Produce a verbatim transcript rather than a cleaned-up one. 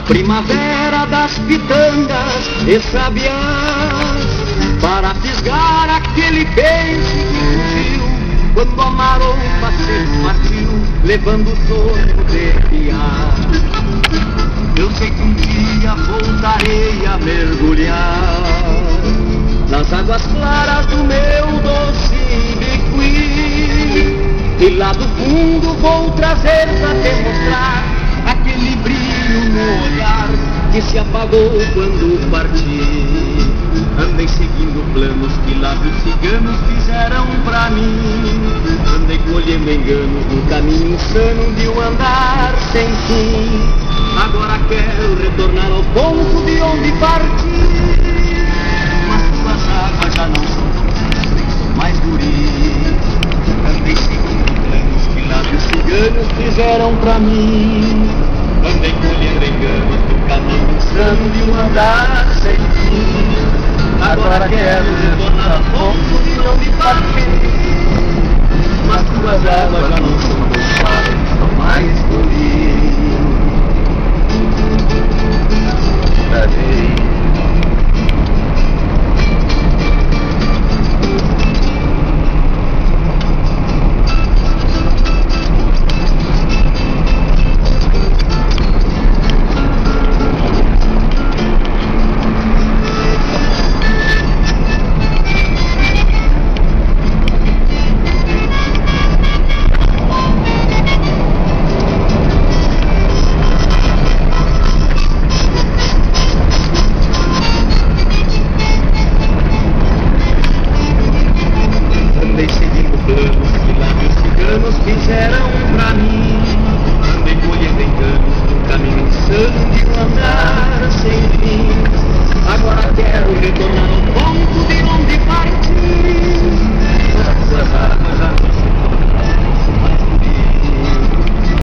primavera das pitangas e sabiás, para fisgar aquele beijo que fugiu quando a maromba se partiu, levando o sonho de piar. Eu sei que um dia voltarei a mergulhar nas águas claras do meu doce Ibiqui, e lá do fundo vou trazer pra te mostrar aquele brilho no olhar que se apagou quando parti. Andei seguindo planos que lá dos ciganos fizeram pra mim, andei colhendo enganos no caminho insano de um andar sem fim. Agora quero retornar ao ponto de onde parti, mas tuas águas já não são tão nem sou mais guri. Andei seguindo planos que lá dos ciganos fizeram pra mim, andei colhendo enganos no caminho insano de um andar sem fim. Agora quero retornar ao ponto de onde parti, mas tuas águas já não são tão suaves.